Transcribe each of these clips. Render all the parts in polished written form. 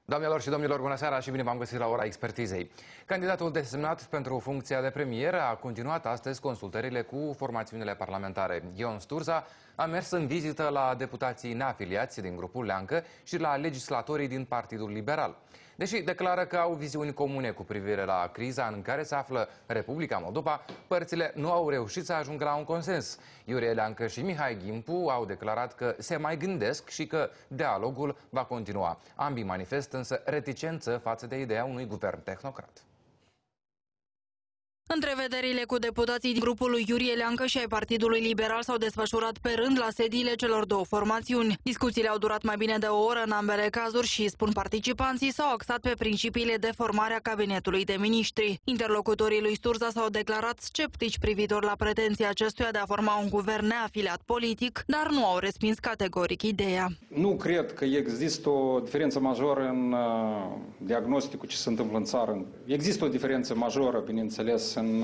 Doamnelor și domnilor, bună seara și bine v-am găsit la ora expertizei. Candidatul desemnat pentru funcția de premier a continuat astăzi consultările cu formațiunile parlamentare. Ion Sturza a mers în vizită la deputații neafiliați din grupul Leancă și la legislatorii din Partidul Liberal. Deși declară că au viziuni comune cu privire la criza în care se află Republica Moldova, părțile nu au reușit să ajungă la un consens. Iurie Leancă și Mihai Gimpu au declarat că se mai gândesc și că dialogul va continua. Ambii manifestă însă reticență față de ideea unui guvern tehnocrat. Întrevederile cu deputații din grupul lui Iurie Leancă și ai Partidului Liberal s-au desfășurat pe rând la sediile celor două formațiuni. Discuțiile au durat mai bine de o oră în ambele cazuri și, spun participanții, s-au axat pe principiile de formare a cabinetului de miniștri. Interlocutorii lui Sturza s-au declarat sceptici privitor la pretenția acestuia de a forma un guvern neafiliat politic, dar nu au respins categoric ideea. Nu cred că există o diferență majoră în diagnosticul ce se întâmplă în țară. Există o diferență majoră, bineînțeles, în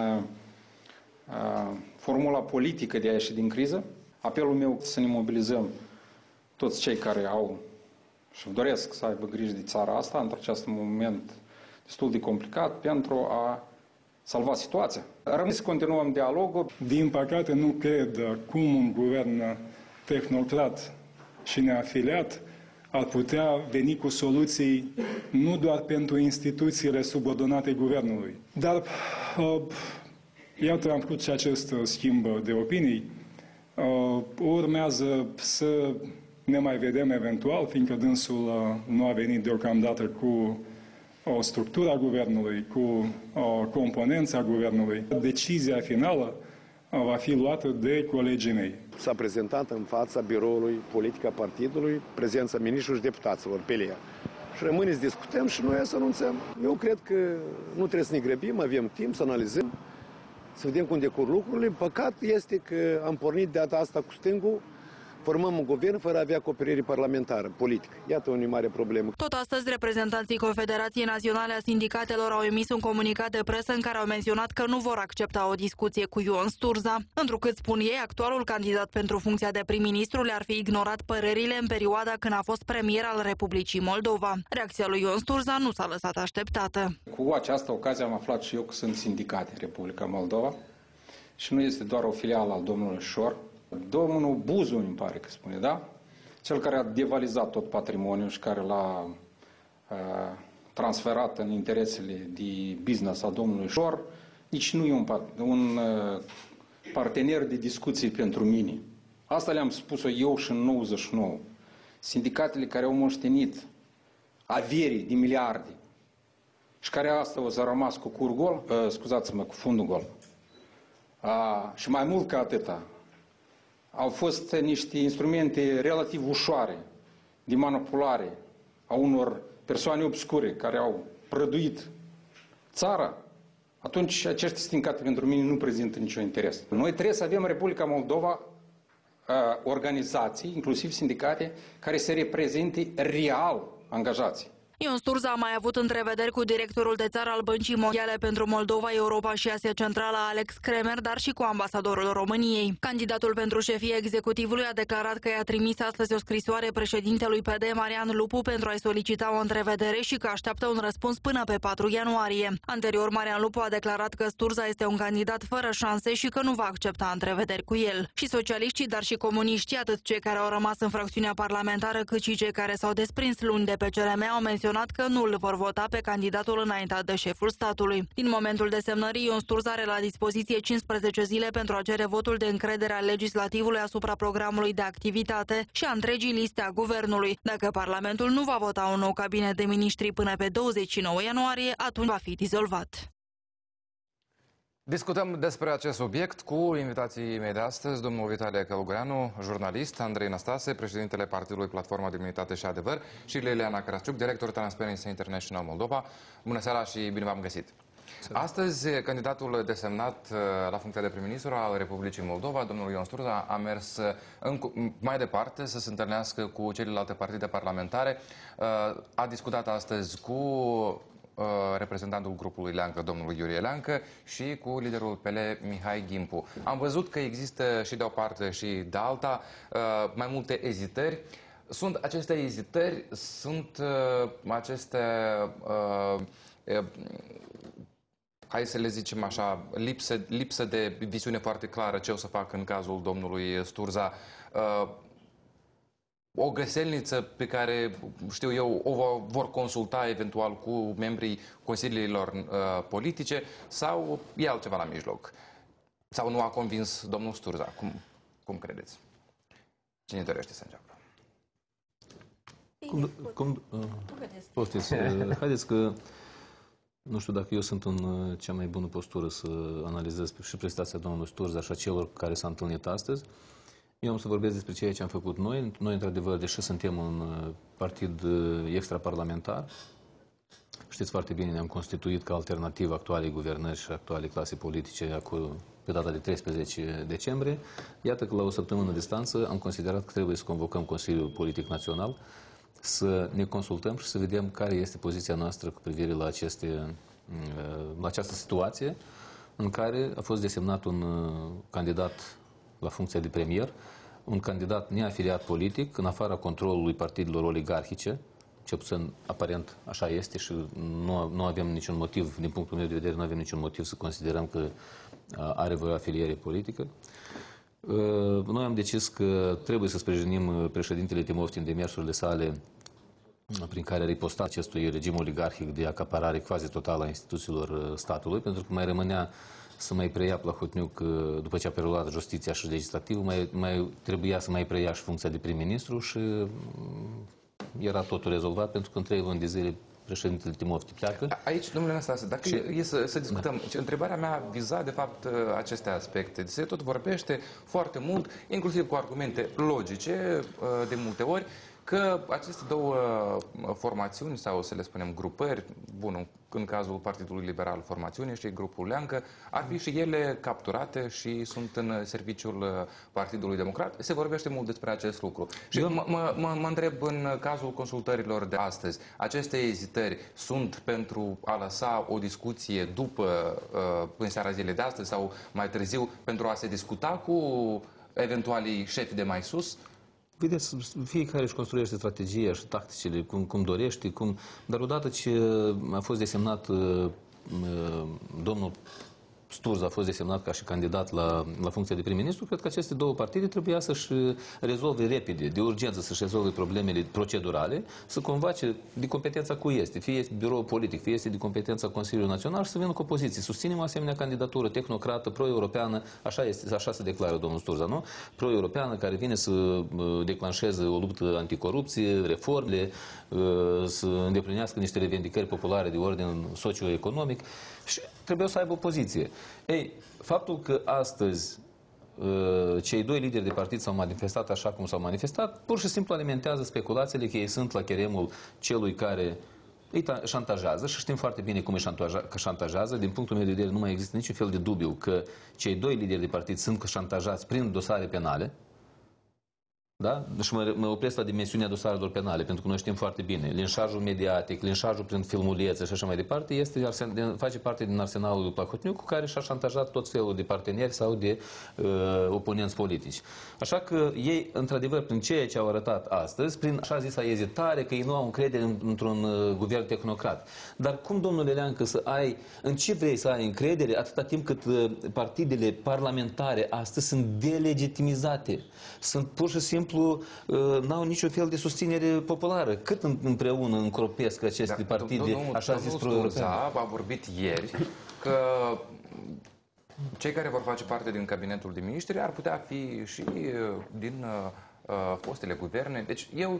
formula politică de a ieși din criză. Apelul meu să ne mobilizăm toți cei care au și doresc să aibă grijă de țara asta într acest moment destul de complicat pentru a salva situația. Rămâne să continuăm dialogul. Din păcate nu cred cum un guvern tehnocrat și neafiliat ar putea veni cu soluții nu doar pentru instituțiile subordonate guvernului. Dar iată, am făcut și acest schimb de opinii. Urmează să ne mai vedem eventual, fiindcă dânsul nu a venit deocamdată cu structura guvernului, cu componența guvernului. Decizia finală va fi luată de colegii mei. S-a prezentat în fața biroului politic a partidului prezența miniștrilor și deputaților pe ea. Și rămâne să discutăm și noi să anunțăm. Eu cred că nu trebuie să ne grăbim, avem timp să analizăm, să vedem cum decur lucrurile. Păcat este că am pornit de data asta cu stângul, formăm un guvern fără a avea acoperire parlamentară, politică. Iată o mare problemă. Tot astăzi, reprezentanții Confederației Naționale a Sindicatelor au emis un comunicat de presă în care au menționat că nu vor accepta o discuție cu Ion Sturza, întrucât, spun ei, actualul candidat pentru funcția de prim-ministru le-ar fi ignorat părerile în perioada când a fost premier al Republicii Moldova. Reacția lui Ion Sturza nu s-a lăsat așteptată. Cu această ocazie am aflat și eu că sunt sindicate în Republica Moldova și nu este doar o filială al domnului Șor. Domnul Buzu, îmi pare că spune, da? Cel care a devalizat tot patrimoniul și care l-a transferat în interesele de business a domnului Șor, nici nu e un partener de discuții pentru mine. Asta le-am spus-o eu și în 99. Sindicatele care au moștenit averii de miliarde și care astăzi au rămas cu cur gol, scuzați-mă, cu fundul gol. Și mai mult ca atâta, au fost niște instrumente relativ ușoare de manipulare a unor persoane obscure care au prăduit țara, atunci acești sindicate pentru mine nu prezintă niciun interes. Noi trebuie să avem în Republica Moldova organizații, inclusiv sindicate, care să reprezinte real angajații. Ion Sturza a mai avut întrevederi cu directorul de țară al Băncii Mondiale pentru Moldova, Europa și Asia Centrală, Alex Kremer, dar și cu ambasadorul României. Candidatul pentru șefia executivului a declarat că i-a trimis astăzi o scrisoare președintelui PD, Marian Lupu, pentru a-i solicita o întrevedere și că așteaptă un răspuns până pe 4 ianuarie. Anterior, Marian Lupu a declarat că Sturza este un candidat fără șanse și că nu va accepta întrevederi cu el. Și socialiștii, dar și comuniștii, atât cei care au rămas în fracțiunea parlamentară, cât și cei care s-au desprins luni de pe CRM, au menționat că nu îl vor vota pe candidatul înaintat de șeful statului. Din momentul desemnării, Ion Sturza are la dispoziție 15 zile pentru a cere votul de încredere al legislativului asupra programului de activitate și a întregii liste a guvernului. Dacă Parlamentul nu va vota un nou cabinet de miniștri până pe 29 ianuarie, atunci va fi dizolvat. Discutăm despre acest subiect cu invitații mei de astăzi, domnul Vitalie Călugăreanu, jurnalist, Andrei Năstase, președintele Partidului Platforma de Unitate și Adevăr și Liliana Carasciuc, director Transparency International Moldova. Bună seara și bine v-am găsit! Astăzi, candidatul desemnat la funcția de prim-ministru al Republicii Moldova, domnul Ion Sturza, a mers mai departe să se întâlnească cu celelalte partide parlamentare. A discutat astăzi cu reprezentantul grupului Leancă, domnul Iurie Leancă, și cu liderul PL, Mihai Gimpu. Am văzut că există și de o parte și de alta mai multe ezitări. Sunt aceste ezitări, sunt aceste, hai să le zicem așa, lipsă de viziune foarte clară ce o să fac în cazul domnului Sturza. O găselniță pe care, știu eu, o vor consulta eventual cu membrii consiliilor politice sau e altceva la mijloc? Sau nu a convins domnul Sturza? Cum credeți? Cine dorește să înceapă? Haideți că nu știu dacă eu sunt în cea mai bună postură să analizez și prestația domnului Sturza și a celor care s-au întâlnit astăzi. Eu am să vorbesc despre ceea ce am făcut noi. Noi, într-adevăr, deși suntem un partid extraparlamentar, știți foarte bine, ne-am constituit ca alternativă actualei guvernări și actualei clase politice pe data de 13 decembrie. Iată că la o săptămână distanță am considerat că trebuie să convocăm Consiliul Politic Național, să ne consultăm și să vedem care este poziția noastră cu privire la această situație în care a fost desemnat un candidat la funcția de premier, un candidat neafiliat politic, în afara controlului partidelor oligarhice, cel puțin aparent așa este și nu avem niciun motiv, din punctul meu de vedere, nu avem niciun motiv să considerăm că are vreo afiliere politică. Noi am decis că trebuie să sprijinim președintele Timofti în demersurile sale prin care a ripostat acestui regim oligarhic de acaparare quasi totală a instituțiilor statului, pentru că mai rămânea să mai preia Plahotniuc, după ce a preluat justiția și legislativul, mai trebuia să mai preia și funcția de prim-ministru și era totul rezolvat, pentru că în 3 luni de zile președintele Timofti pleacă. Aici, domnule Năstase, dacă e să discutăm, întrebarea mea viza, de fapt, aceste aspecte. Se tot vorbește foarte mult, inclusiv cu argumente logice, de multe ori, că aceste două formațiuni, sau să le spunem grupări, bun, în cazul Partidului Liberal formațiune și grupul Leancă, ar fi și ele capturate și sunt în serviciul Partidului Democrat. Se vorbește mult despre acest lucru. Și mă întreb, în cazul consultărilor de astăzi, aceste ezitări sunt pentru a lăsa o discuție după, în seara zilei de astăzi sau mai târziu, pentru a se discuta cu eventualii șefi de mai sus? Vedeți, fiecare își construiește strategia și tacticile cum dorește, dar odată ce a fost desemnat domnul Sturza a fost desemnat ca și candidat la funcția de prim-ministru, cred că aceste două partide trebuia să-și rezolve repede, de urgență să-și rezolve problemele procedurale, să convoace de competența cui este, fie este birou politic, fie este de competența Consiliului Național și să vină cu opoziție. Susținem asemenea candidatură tehnocrată, pro-europeană, așa se declară domnul Sturza, nu? Pro-europeană, care vine să declanșeze o luptă anticorupție, reformele, să îndeplinească niște revendicări populare de ordin socioeconomic și trebuie să aibă o poziție. Ei, faptul că astăzi cei doi lideri de partid s-au manifestat așa cum s-au manifestat, pur și simplu alimentează speculațiile că ei sunt la cheremul celui care îi șantajează și știm foarte bine cum îi șantajează. Din punctul meu de vedere nu mai există niciun fel de dubiu că cei doi lideri de partid sunt șantajați prin dosare penale. Da? Și mă opresc la dimensiunea dosarelor penale, pentru că noi știm foarte bine. Linșajul mediatic, linșajul prin filmulețe și așa mai departe, face parte din arsenalul lui Plahotniuc, cu care și-a șantajat tot felul de parteneri sau de oponenți politici. Așa că ei, într-adevăr, prin ceea ce au arătat astăzi, prin așa zisa ezitare, că ei nu au încredere într-un guvern tehnocrat. Dar cum, domnule Leancă, în ce vrei să ai încredere atâta timp cât partidele parlamentare astăzi sunt delegitimizate? Sunt pur și simplu n-au niciun fel de susținere populară. Cât împreună încropesc aceste partide, așa zis, pro-europene? A vorbit ieri că cei care vor face parte din cabinetul de miniștri ar putea fi și din fostele guverne. Deci eu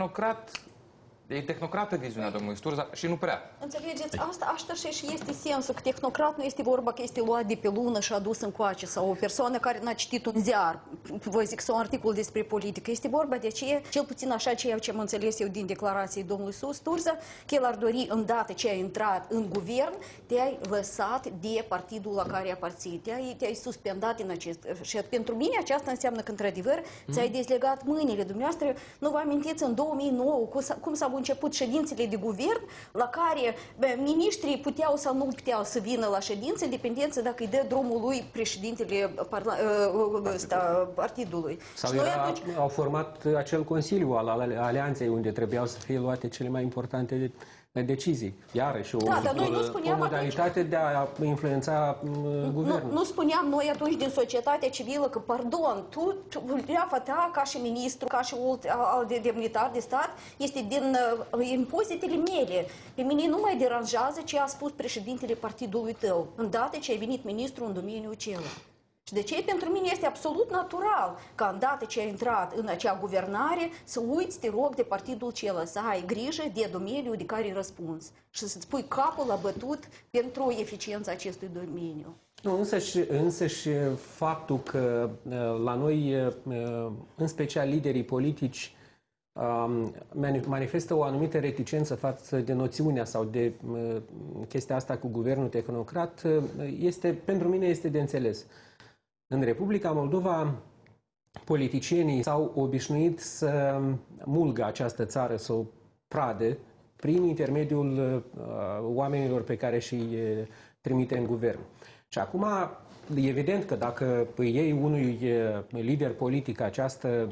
e tehnocrată viziunea domnului Sturza și nu prea. Înțelegeți, asta și este sensul, că tehnocrat nu este vorba că este luat de pe lună și adus încoace, sau o persoană care n-a citit un ziar, vă zic, sau un articol despre politică. Este vorba de aceea, cel puțin așa ceea ce am înțeles eu din declarației domnului Sturza, că el ar dori, îndată ce ai intrat în guvern, te-ai lăsat de partidul la care aparții, te-ai suspendat în acest... Și pentru mine aceasta înseamnă că, într-adevăr, ți-ai dezlegat mâinile dumneavoastră. Nu vă amintiți în 2009 cum s-a început ședințele de guvern, la care miniștrii puteau sau nu puteau să vină la ședință, în dependență dacă îi dă drumul lui președintele partidului. Sau Și noi au format acel consiliu al alianței unde trebuiau să fie luate cele mai importante decizii. Iarăși o modalitate de a influența guvernul. Nu spuneam noi atunci din societatea civilă că, pardon, treaba ta ca și ministru, ca și alt demnitar de stat, este din impozitele mele. Pe mine nu mai deranjează ce a spus președintele partidului tău, îndată ce ai venit ministru în domeniul acela. Și de ce pentru mine este absolut natural ca îndată ce ai intrat în acea guvernare să uiți, te rog, de partidul acela, să ai grijă de domeniul de care răspunzi și să-ți pui capul la bătut pentru eficiența acestui domeniu. Nu, însăși faptul că la noi, în special liderii politici, manifestă o anumită reticență față de noțiunea sau de chestia asta cu guvernul tehnocrat, pentru mine este de înțeles. În Republica Moldova, politicienii s-au obișnuit să mulgă această țară, să o prade, prin intermediul oamenilor pe care și-i trimite în guvern. Și acum, e evident că dacă îi iei unui lider politic această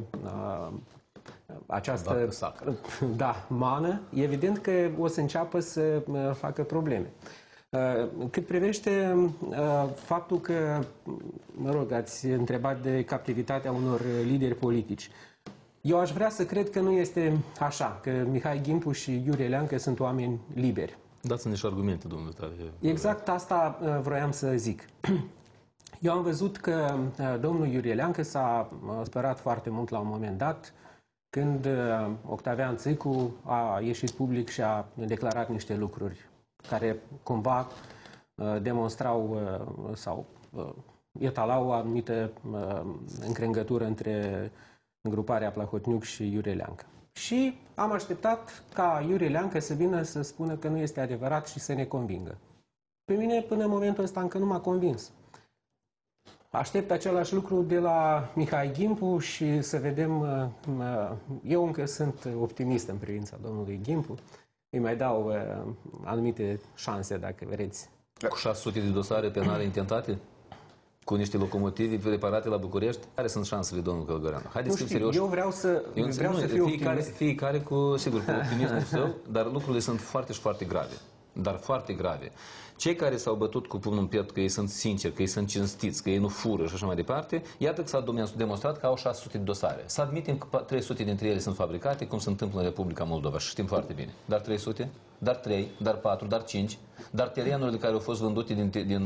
mană, e evident că o să înceapă să facă probleme. Cât privește faptul că, ați întrebat de captivitatea unor lideri politici. Eu aș vrea să cred că nu este așa, că Mihai Gimpu și Iurie Leancă sunt oameni liberi. Dați-ne și argumente, domnule Tare. Exact asta vroiam să zic. Eu am văzut că domnul Iurie Leancă s-a spărat foarte mult la un moment dat, când Octavian Țicu a ieșit public și a declarat niște lucruri care cumva demonstrau sau etalau o anumită încrengătură între gruparea Plahotniuc și Iurie Leancă. Și am așteptat ca Iurie Leancă să vină să spună că nu este adevărat și să ne convingă. Pe mine, până în momentul ăsta, încă nu m-a convins. Aștept același lucru de la Mihai Gimpu și să vedem. Eu încă sunt optimist în privința domnului Gimpu. Îi mai dau anumite șanse, dacă vreți. Cu 600 de dosare penale intentate? Cu niște locomotive preparate la București? Care sunt șansele, domnul Călgăreanu? Haideți să fim serioși. Eu vreau să fiu optimist. Fiecare cu optimismul său, dar lucrurile sunt foarte și foarte grave. Dar foarte grave. Cei care s-au bătut cu pumnul în piept că ei sunt sinceri, că ei sunt cinstiți, că ei nu fură și așa mai departe, iată că s-a demonstrat că au 600 de dosare. Să admitem că 300 dintre ele sunt fabricate, cum se întâmplă în Republica Moldova și știm foarte bine. Dar 300? Dar 3? Dar 4? Dar 5? Dar terenurile care au fost vândute din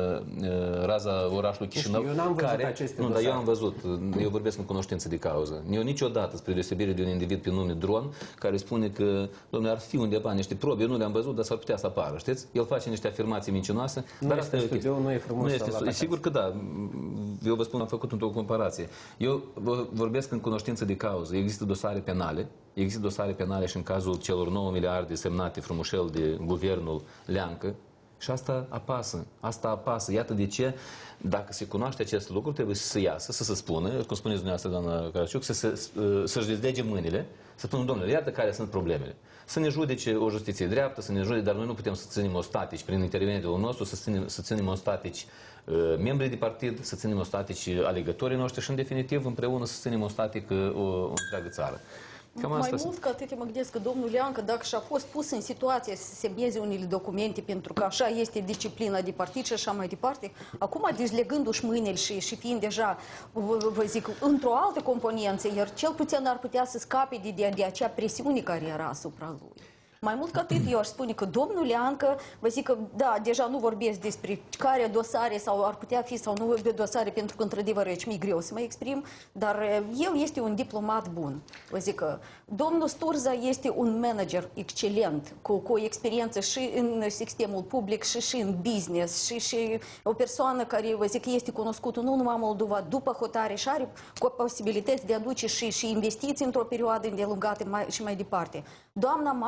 raza orașului Chișinău, eu n-am văzut aceste dosare. Dar eu am văzut. Eu vorbesc în cunoștință de cauză. Eu niciodată, spre deosebire de un individ pe nume Dron, care spune că, domnule, ar fi undeva niște probe, eu nu le-am văzut, dar s-ar putea să apară, știți? El face niște afirmații mincinoase. Dar asta nu e frumos. Nu este, sigur că da. Eu vă spun, am făcut într-o comparație. Eu vorbesc în cunoștință de cauză. Există dosare penale. Există dosare penale și în cazul celor 9 miliarde semnate frumușel de guvernul Leancă. Și asta apasă. Asta apasă. Iată de ce, dacă se cunoaște acest lucru, trebuie să se iasă, să se spună, cum spuneți dumneavoastră, doamna Caraciuc, să-și dezlege mâinile, să spună, domnule, iată care sunt problemele. Să ne judece o justiție dreaptă, să ne judece, dar noi nu putem să ținem ostatici prin intermediul nostru, să ținem ostatici membrii de partid, să ținem ostatici alegătorii noștri și, în definitiv, împreună să ținem ostatic o întreagă țară. Mai mult ca atât, mă gândesc că domnul Leancă, dacă și-a fost pus în situație să semneze unele documente, pentru că așa este disciplina de partid și așa mai departe, acum dezlegându-și mâinile și fiind deja, vă zic, într-o altă componență, iar cel puțin ar putea să scape de acea presiune care era asupra lui. Mai mult ca atât, eu aș spune că domnul Leancă, vă zic că, da, deja nu vorbesc despre care dosare sau ar putea fi sau nu dosare, pentru că, într-adevăr, aici mi-e greu să mă exprim, dar el este un diplomat bun. Vă zic că domnul Sturza este un manager excelent, cu o experiență și în sistemul public și în business, și o persoană care, vă zic, este cunoscută nu numai în Moldova, după hotare și are posibilități de a duce și investiții într-o perioadă îndelungată și mai departe. Doamna Maia Sandu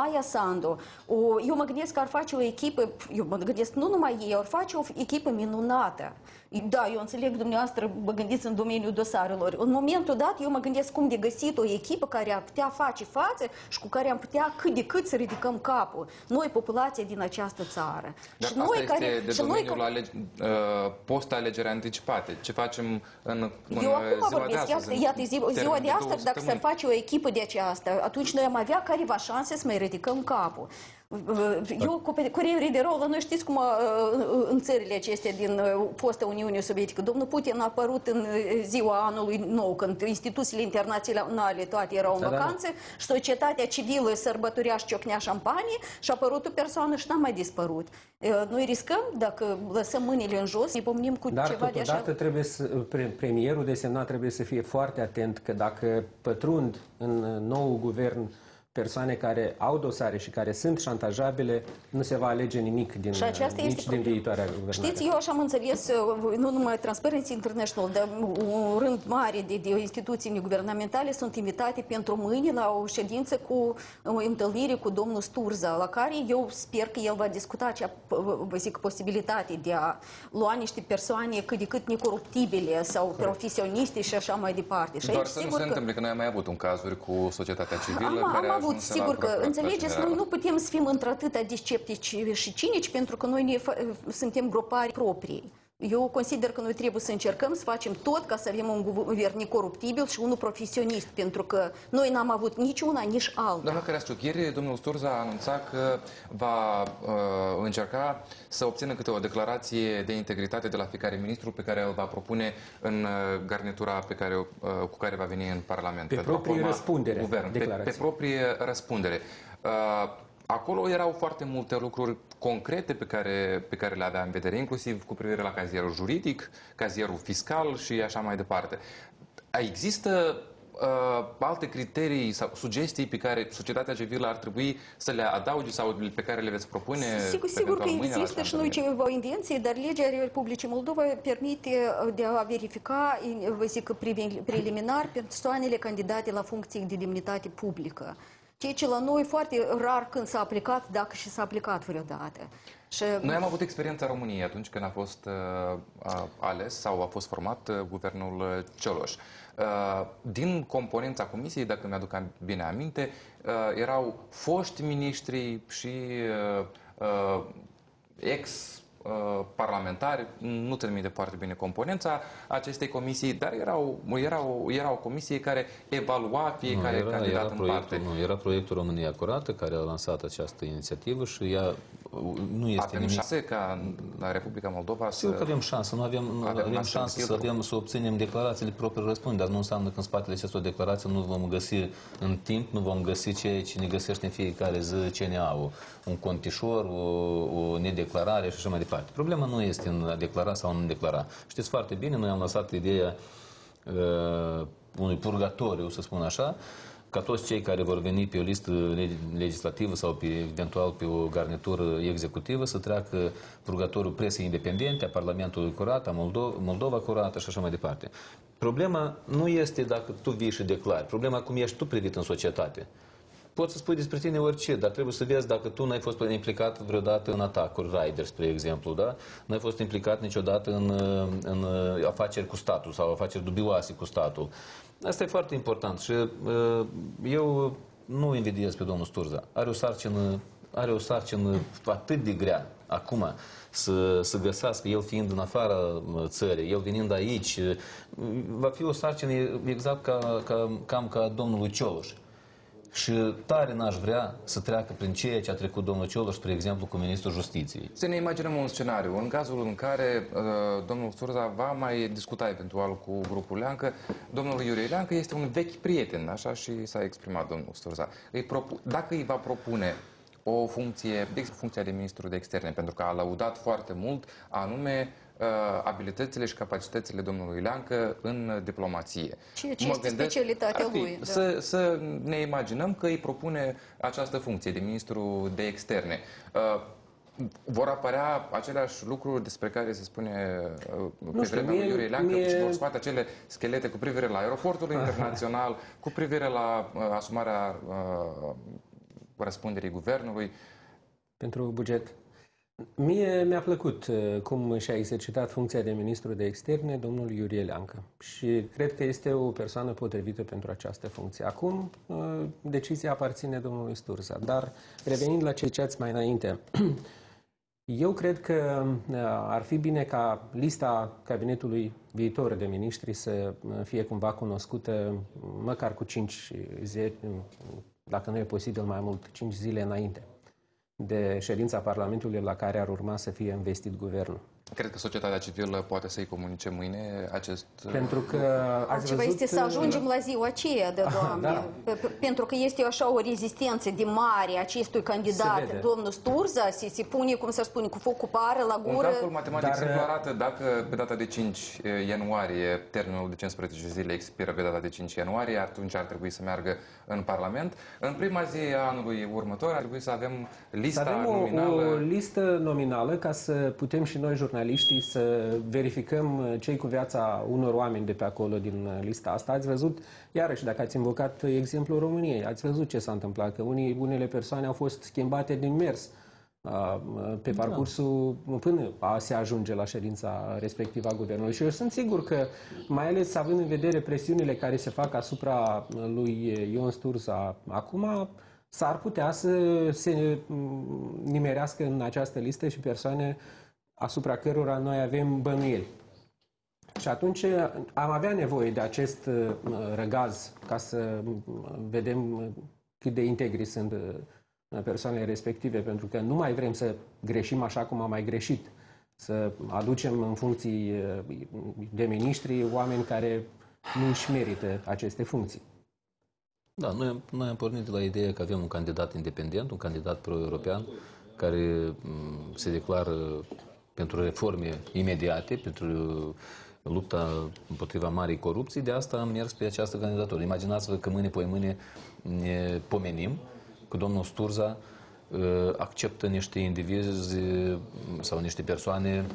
Sandu. Eu mă gândesc că ar face o echipă, eu mă gândesc nu numai ei, ar face o echipă minunată. Da, eu înțeleg, dumneavoastră vă gândiți în domeniul dosarelor. În momentul dat, eu mă gândesc cum de găsit o echipă care ar putea face față și cu care am putea cât de cât să ridicăm capul. Noi, populația din această țară. Dar și asta noi este care, de și noi domeniul post-alegeri anticipate. Ce facem în eu acum ziua de vorbesc, astăzi? iată, ziua de astăzi, dacă s-ar săptămâni? face o echipă de aceasta, atunci noi am avea careva șanse să mai ridicăm capul. Eu, curierii de rău, noi știți cum în țările acestea din fostă Uniune Sovietică, domnul Putin a apărut în ziua anului nou, când instituțiile internaționale toate erau în vacanță și societatea civilă sărbătorea și ciocnea șampanie și a apărut o persoană și n-a mai dispărut. Noi riscăm, dacă lăsăm mâinile în jos, ne pomnim cu Dar ceva de așa. totodată trebuie premierul desemnat trebuie să fie foarte atent că dacă pătrund în nou guvern persoane care au dosare și care sunt șantajabile, nu se va alege nimic din, nici din viitoarea guvernare. Știți, eu așa am înțeles, nu numai Transparency International, dar un rând mare de instituții neguvernamentale sunt invitate pentru mâine la o ședință cu o întâlnire cu domnul Sturza, la care eu sper că el va discuta acea, vă zic, posibilitate de a lua niște persoane cât de cât necoruptibile sau profesioniste și așa mai departe. Și Doar să nu se întâmple, că noi am mai avut un cazuri cu societatea civilă care am avut, sigur că, înțelegeți, noi nu putem să fim într-atâta de sceptici și cinici, pentru că noi suntem grupari proprii. Eu consider că noi trebuie să încercăm să facem tot ca să avem un guvern necoruptibil și unul profesionist, pentru că noi n-am avut nici una, nici alta. Doamna Căreasciuc, ieri domnul Sturza a anunțat că va încerca să obțină câte o declarație de integritate de la fiecare ministru pe care îl va propune în garnitura cu care va veni în Parlament. Pe proprie răspundere. Pe proprie răspundere. Acolo erau foarte multe lucruri concrete pe care le avea în vedere, inclusiv cu privire la cazierul juridic, cazierul fiscal și așa mai departe. Există alte criterii sau sugestii pe care societatea civilă ar trebui să le adauge sau pe care le veți propune? Sigur că există și noi ceva invenție, dar legea Republicii Moldova permite de a verifica, vă zic, preliminar persoanele candidate la funcții de demnitate publică. Ceea ce la noi foarte rar când s-a aplicat, dacă și s-a aplicat vreodată. Și... Noi am avut experiența României atunci când a fost ales sau a fost format guvernul Cioloș. Din componența comisiei, dacă mi-aduc bine aminte, erau foști miniștri și ex-parlamentari, nu țin minte foarte bine componența acestei comisii, dar era o comisie care evalua fiecare candidat în parte. Era proiectul România Curată care a lansat această inițiativă și ea nu este avem nimic. șanse ca la Republica Moldova să... Sigur că avem șansă, avem șansă să obținem declarațiile proprii răspundere, dar nu înseamnă că în spatele acestor declarații nu vom găsi în timp, nu vom găsi ceea ce ne găsește în fiecare zi CNA-ul, un contișor, o nedeclarare și așa mai departe. Problema nu este în a declara sau în a declara. Știți foarte bine, noi am lăsat ideea unui purgatoriu, să spun așa, ca toți cei care vor veni pe o listă legislativă sau eventual pe o garnitură executivă să treacă purgatorul presei independente, a Parlamentului curat, a Moldova curată și așa mai departe. Problema nu este dacă tu vii și declari, problema cum ești tu privit în societate. Poți să spui despre tine orice, dar trebuie să vezi dacă tu n-ai fost implicat vreodată în atacuri, raideri, spre exemplu, da? N-ai fost implicat niciodată în afaceri cu statul sau afaceri dubioase cu statul. Asta e foarte important și eu nu invidiez pe domnul Sturza. Are o sarcină atât de grea acum să găsească, el fiind în afara țării, el venind aici, va fi o sarcină exact cam ca domnului Cioloș. Și tare n-aș vrea să treacă prin ceea ce a trecut domnul Cioloș, spre exemplu, cu ministrul Justiției. Să ne imaginăm un scenariu. În cazul în care domnul Sturza va mai discuta eventual cu grupul Leancă, domnul Iurie Leancă este un vechi prieten, așa și s-a exprimat domnul Sturza. Dacă îi va propune o funcție, funcția de ministru de externe, pentru că a lăudat foarte mult, anume abilitățile și capacitățile domnului Leancă în diplomație. Ce este specialitatea lui. Să ne imaginăm că îi propune această funcție de ministru de externe. Vor apărea aceleași lucruri despre care se spune pe vremea lui Iurie Leancă și vor scoate acele schelete cu privire la aeroportul internațional, cu privire la asumarea răspunderii guvernului? Pentru buget. Mie mi-a plăcut cum și-a exercitat funcția de ministru de externe domnul Iurie Leancă și cred că este o persoană potrivită pentru această funcție. Acum, decizia aparține domnului Sturza, dar revenind la ce ziceați mai înainte, eu cred că ar fi bine ca lista cabinetului viitor de miniștri să fie cumva cunoscută măcar cu 5 zile, dacă nu e posibil mai mult, 5 zile înainte de ședința Parlamentului la care ar urma să fie investit guvernul. Cred că societatea civilă poate să-i comunice mâine acest... Pentru că ați Altceva văzut... este să ajungem la ziua aceea, Doamne. Da. Pentru că este așa o rezistență de mare acestui candidat, domnul Sturza, se pune, cum să spune, cu focul pare la Un gură. calcul matematic simplu arată dacă pe data de 5 ianuarie termenul de 15 zile expiră pe data de 5 ianuarie, atunci ar trebui să meargă în Parlament. În prima zi a anului următor ar trebui să avem lista nominală. O listă nominală ca să putem și noi, jurnaliștii, să verificăm ce-i cu viața unor oameni de pe acolo din lista asta. Ați văzut, iarăși, dacă ați invocat exemplul României, ați văzut ce s-a întâmplat, că unele persoane au fost schimbate din mers pe parcursul până se ajunge la ședința respectivă a guvernului. Și eu sunt sigur că, mai ales având în vedere presiunile care se fac asupra lui Ion Sturza acum, s-ar putea să se nimerească în această listă și persoane asupra cărora noi avem bănuieli. Și atunci am avea nevoie de acest răgaz ca să vedem cât de integri sunt persoanele respective, pentru că nu mai vrem să greșim așa cum am mai greșit, să aducem în funcții de miniștri oameni care nu își merită aceste funcții. Da, noi am pornit de la ideea că avem un candidat independent, un candidat pro-european, care se declară pentru reforme imediate, pentru lupta împotriva marii corupții. De asta am mers pe această candidatură. Imaginați-vă că mâine, poimâine ne pomenim că domnul Sturza acceptă niște indivizi sau niște persoane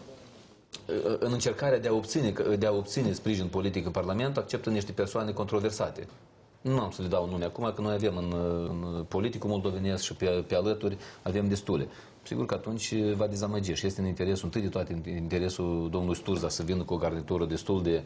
în încercarea de a obține sprijin politic în Parlament, acceptă niște persoane controversate. Nu am să le dau nume acum, că noi avem în politicul moldovenesc și pe alături avem destule. Sigur că atunci va dezamăgi și este în interesul, întâi de toate, în interesul domnului Sturza să vină cu o garnitură destul de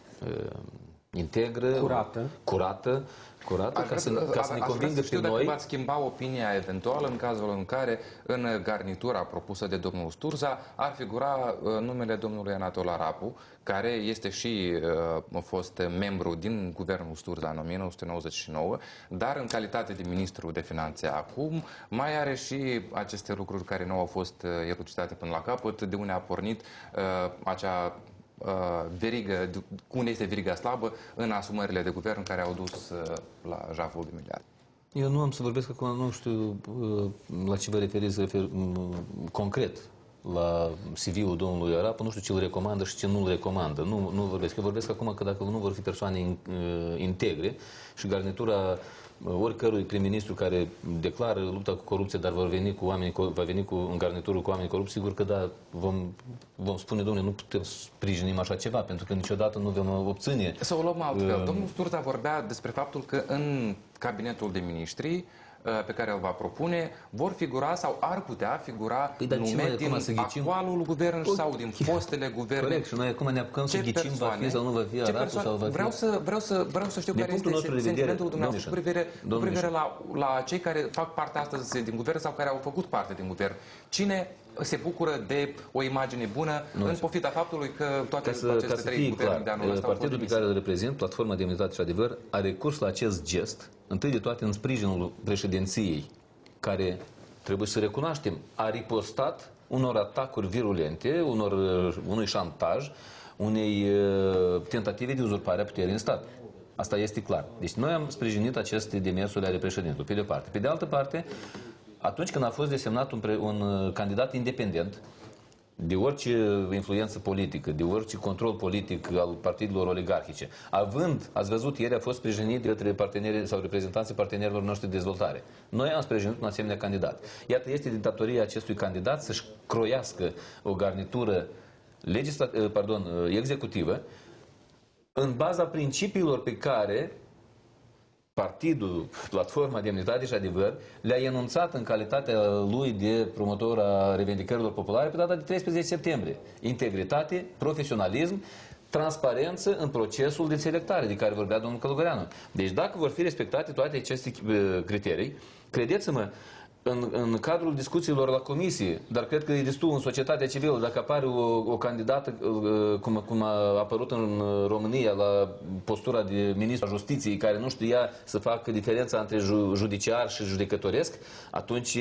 integră, curată, ca să ne convingă pe noi. Dacă v-ați schimba opinia eventual în cazul în care în garnitura propusă de domnul Sturza ar figura numele domnului Anatol Arapu, care este și fost membru din guvernul Sturza în 1999, dar în calitate de ministru de finanțe acum mai are și aceste lucruri care nu au fost elucidate până la capăt, de unde a pornit acea verigă, unde este veriga slabă în asumările de guvern care au dus la jaful de miliarde. Eu nu am să vorbesc acum, nu știu la ce vă referiți concret la CV-ul domnului Arapu, nu știu ce îl recomandă și ce nu îl recomandă. Nu vorbesc. Eu vorbesc acum că dacă nu vor fi persoane integre și garnitura oricărui prim-ministru care declară lupta cu corupție, dar va veni în garnitură cu oameni corupți, sigur că da, vom spune, domnule, nu putem sprijinim așa ceva, pentru că niciodată nu vom obține. Să o luăm altfel. Domnul Sturza vorbea despre faptul că în cabinetul de miniștri pe care îl va propune, vor figura sau ar putea figura nume din actualul guvern sau din fostele guverne. Corect, și noi acum ne apucăm să ghicim va fi sau nu va fi Arapu sau va fi... Vreau să știu care este sentimentul dumneavoastră cu privire la cei care fac parte astăzi din guvern sau care au făcut parte din guvern. Cine se bucură de o imagine bună în pofita faptului că toate aceste trei guverne de anul ăsta partidul pe care îl reprezint, Platforma Demnitate și Adevăr, a recurs la acest gest, întâi de toate în sprijinul președinției, care, trebuie să recunoaștem, a ripostat unor atacuri virulente, unui șantaj, unei tentative de uzurpare a puterii în stat. Asta este clar. Deci noi am sprijinit aceste demersuri ale președintelui, pe de o parte. Pe de altă parte, atunci când a fost desemnat un candidat independent, de orice influență politică, de orice control politic al partidelor oligarhice, ați văzut, ieri a fost sprijinit de către parteneri sau reprezentanții partenerilor noștri de dezvoltare. Noi am sprijinit un asemenea candidat. Iată, este din datoria acestui candidat să-și croiască o garnitură executivă în baza principiilor pe care partidul, Platforma Demnitate și Adevăr, le-a enunțat în calitatea lui de promotor a revendicărilor populare pe data de 13 septembrie. Integritate, profesionalism, transparență în procesul de selectare de care vorbea domnul Călugăreanu. Deci dacă vor fi respectate toate aceste criterii, credeți-mă, în cadrul discuțiilor la comisie, dar cred că e destul în societatea civilă, dacă apare o candidată, cum a apărut în România la postura de ministru al justiției, care nu știa să facă diferența între judiciar și judecătoresc, atunci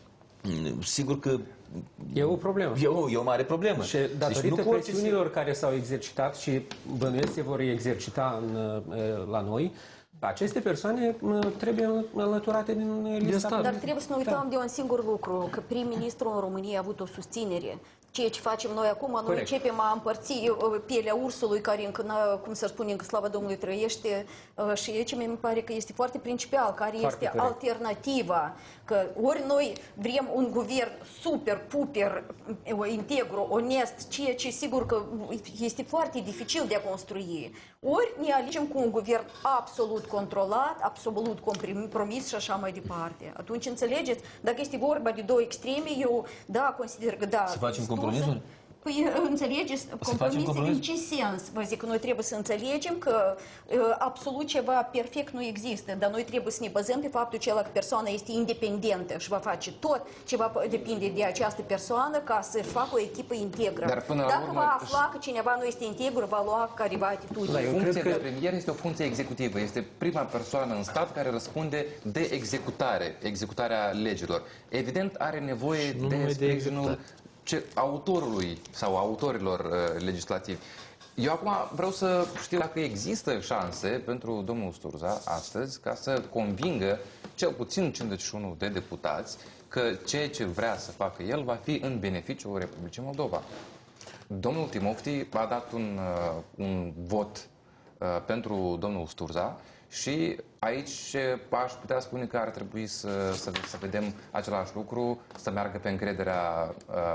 sigur că e o problemă. E o mare problemă. Și datorită presiunilor care s-au exercitat și bănuiesc se vor exercita la noi, aceste persoane trebuie înlăturate din lista. Dar trebuie să nu uităm de un singur lucru, că prim-ministrul în România a avut o susținere. Ceea ce facem noi acum, noi începem a împărți pielea ursului care încă, cum să spune, încă slavă Domnului trăiește și ce mi pare că este foarte principal, care este alternativa. Că ori noi vrem un guvern super, puper, integru, onest, ceea ce sigur că este foarte dificil de a construi, ori ne alegem cu un guvern absolut controlat, absolut compromis și așa mai departe. Atunci înțelegeți, dacă este vorba de două extreme, eu consider că să facem compromisuri? Păi, înțelegeți, compromis în ce sens? Vă zic că noi trebuie să înțelegem că absolut ceva perfect nu există, dar noi trebuie să ne bazăm pe faptul că persoana este independentă și va face tot ce va depinde de această persoană ca să facă o echipă integră. Dar până la Dacă urmă, va afla că cineva nu este integru, va lua careva atitudine. Funcția de premier este o funcție executivă. Este prima persoană în stat care răspunde de executarea legilor. Evident, are nevoie de sprijinul autorului sau autorilor legislativi. Eu acum vreau să știu dacă există șanse pentru domnul Sturza astăzi ca să convingă cel puțin 51 de deputați că ceea ce vrea să facă el va fi în beneficiul Republicii Moldova. Domnul Timofti a dat un vot pentru domnul Sturza și aici aș putea spune că ar trebui să vedem același lucru, să meargă pe încrederea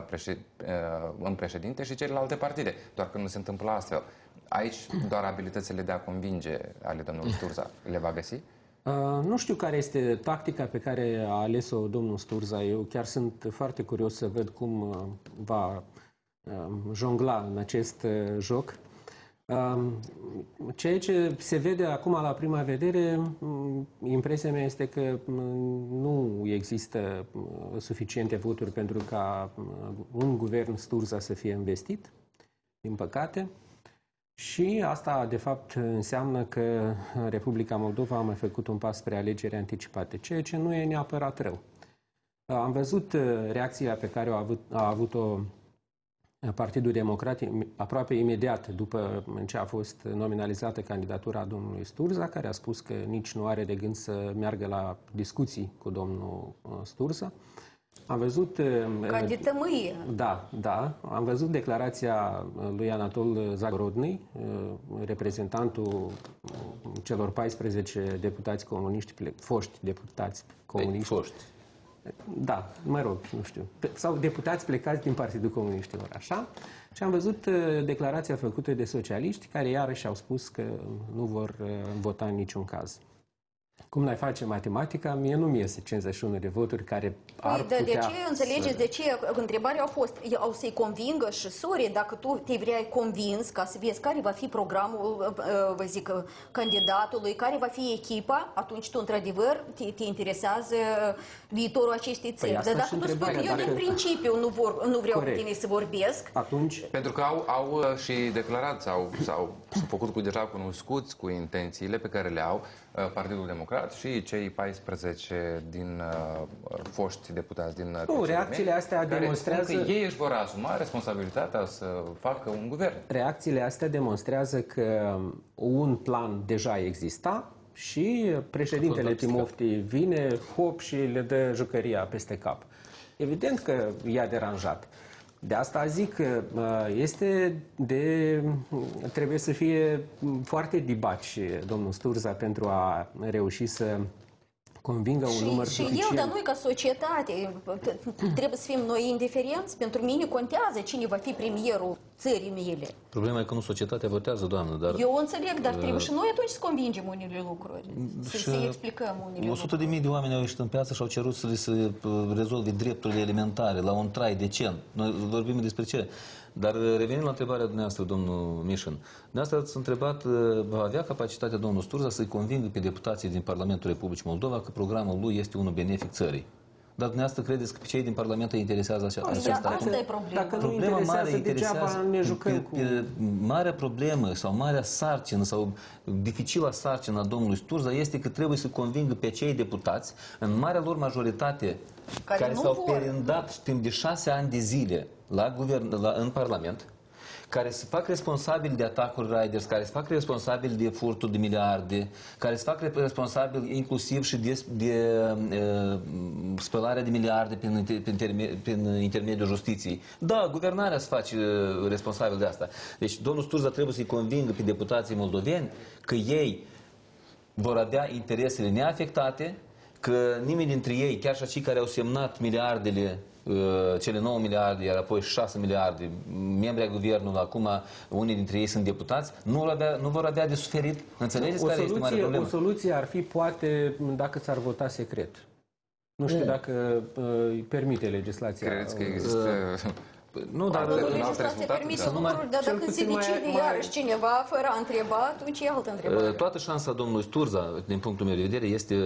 în președinte și celelalte partide, doar că nu se întâmplă astfel. Aici doar abilitățile de a convinge ale domnului Sturza le va găsi? Nu știu care este tactica pe care a ales-o domnul Sturza. Eu chiar sunt foarte curios să văd cum va jongla în acest joc. Ceea ce se vede acum la prima vedere, impresia mea este că nu există suficiente voturi pentru ca un guvern Sturza să fie investit, din păcate. Și asta, de fapt, înseamnă că Republica Moldova a mai făcut un pas spre alegeri anticipate, ceea ce nu e neapărat rău. Am văzut reacția pe care a avut-o Partidul Democrat aproape imediat după ce a fost nominalizată candidatura domnului Sturza, care a spus că nici nu are de gând să meargă la discuții cu domnul Sturza. Am văzut... Ca de tămâie. Da. Am văzut declarația lui Anatol Zagorodny, reprezentantul celor 14 deputați comuniști, foști deputați comuniști. Da, mă rog, nu știu. Sau deputați plecați din Partidul Comuniștilor, așa. Și am văzut declarația făcută de socialiști, care iarăși au spus că nu vor vota în niciun caz. Cum n-ai face matematica, mie nu-mi iese 51 de voturi care ar putea... De ce, înțelegeți, de ce? Întrebarea a fost, au să-i convingă și sori, dacă tu te vrei convins ca să vezi care va fi programul, vă zic, candidatului, care va fi echipa, atunci tu, într-adevăr, te interesează viitorul acestei țări. Dar dacă tu spui că eu din principiu nu vreau cu tine să vorbesc... Atunci... Pentru că au și declarat sau s-au făcut deja cunoscuți cu intențiile pe care le au Partidul Democrat și cei 14 din foști deputați din PCM, reacțiile astea demonstrează că ei își vor asuma responsabilitatea să facă un guvern. Reacțiile astea demonstrează că un plan deja exista și președintele Timofti vine, hop, și le dă jucăria peste cap. Evident că i-a deranjat. De asta zic că trebuie să fie foarte dibaci domnul Sturza pentru a reuși să convingă un număr Și suficient. el, dar noi ca societate, trebuie să fim noi indiferenți. Pentru mine contează cine va fi premierul țării mele. Problema e că nu societatea votează, doamnă, dar... Eu înțeleg, dar trebuie și noi atunci să convingem unele lucruri, să explicăm unele 100.000 de oameni au ieșit în piață și au cerut să le se rezolve drepturile elementare la un trai decent. Noi vorbim despre ce? Dar revenind la întrebarea dumneavoastră, domnul Mișin, dumneavoastră ați întrebat, va avea capacitatea domnul Sturza să-i convingă pe deputații din Parlamentul Republicii Moldova că programul lui este unul benefic țării. Dar dumneavoastră credeți că pe cei din Parlament îi interesează aceasta? Asta e problema. Dacă nu interesează, degeaba ne jucăm cu... Marea problemă sau marea sarcină sau dificila sarcină a domnului Sturza este că trebuie să convingă pe cei deputați, în marea lor majoritate, care s-au perindat timp de 6 ani de zile în Parlament, care se fac responsabili de atacuri Raiders, care se fac responsabili de furtul de miliarde, care se fac responsabili inclusiv și de spălarea de miliarde prin intermediul justiției. Da, guvernarea se face responsabil de asta. Deci domnul Sturza trebuie să-i convingă pe deputații moldoveni că ei vor avea interesele neafectate, că nimeni dintre ei, chiar și cei care au semnat miliardele, cele 9 miliarde, iar apoi 6 miliarde, membri ai guvernului, acum unii dintre ei sunt deputați, nu vor avea de suferit. Înțelegeți care este mare problemă? O soluție ar fi, poate, dacă s-ar vota secret. Nu știu dacă îi permite legislația. Credeți că există... Nu, dar legislația permite lucruri, dar dacă se decide iarăși cineva fără a întreba, atunci e altă întrebare. Toată șansa domnului Sturza, din punctul meu de vedere,